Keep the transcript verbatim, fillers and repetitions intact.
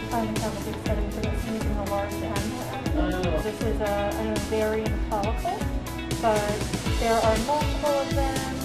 finding down the big setting for this using a large animal animal. Oh. This is a, an ovarian follicle, but there are multiple of them.